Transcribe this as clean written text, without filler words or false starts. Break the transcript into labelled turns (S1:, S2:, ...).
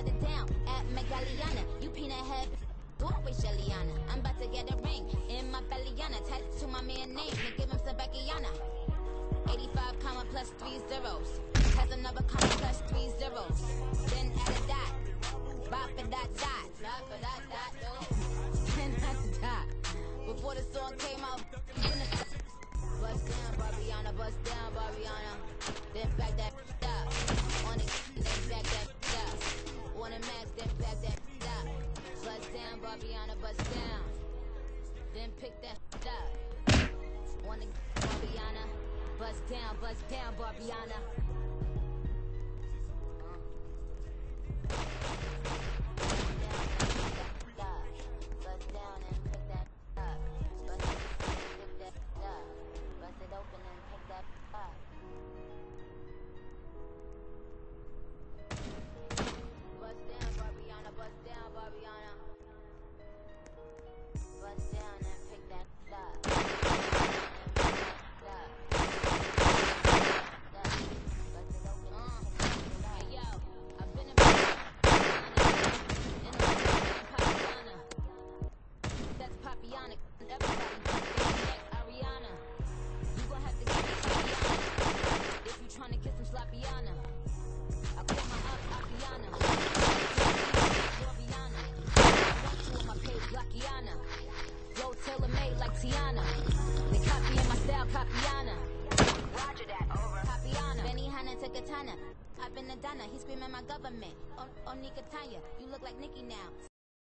S1: shut it down at Megaliana. You peanut head, always Jelliana. I'm about to get a ring in my bellyana. Tattoo to my man name and give him some Beckyana. 85 comma plus 3 zeros. Has another comma plus 3 zeros. Then add a dot. Bop a dot dot. Bop a dot dot dot. Then add a dot. Before the song came out, bust down, Barbiana, bust down, Barbiana. Then back that up. On the then back that up. On the max, then back that up. Bust down, Barbiana, bust down. Then pick that up. On the Barbiana, bust down, Barbiana. Bust down and pick that up. Bust that up. Bust it open and pick that up. Bust down, Barbiana, bust down, Barbiana. Bust down and pick that up. Hey yo, I've been in that's Papiana. Everybody next Ariana. You gon' have to give me Ariana if you tryna get some sloppiana. I call my aunt Apiana. Ariana. I want you on my page, Blackiana. Yo, tailor made like Tiana. They copying my style, Papiana. Roger that, over. Papiana. Benny Hanna to Katana. I've been a Donna, he screaming my government. Oh, Nikatanya, you look like Nicki now.